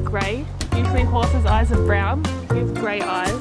grey. Usually horses' eyes are brown. He has grey eyes.